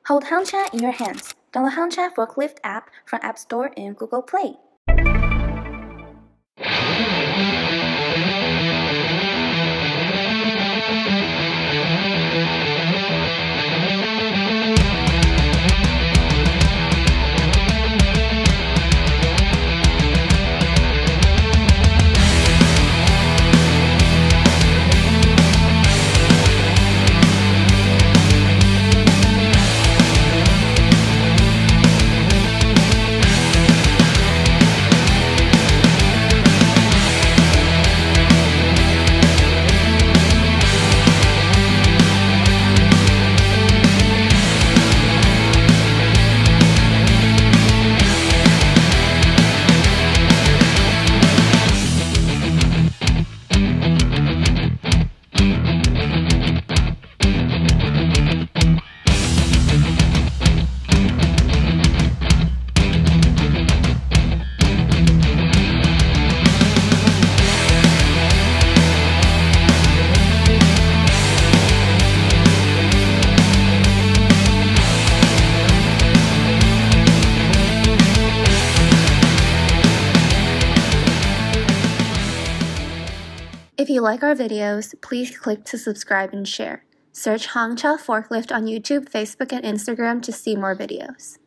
Hold Hangcha in your hands. Download Hangcha forklift app from App Store and Google Play. If you like our videos, please click to subscribe and share. Search Hangcha Forklift on YouTube, Facebook, and Instagram to see more videos.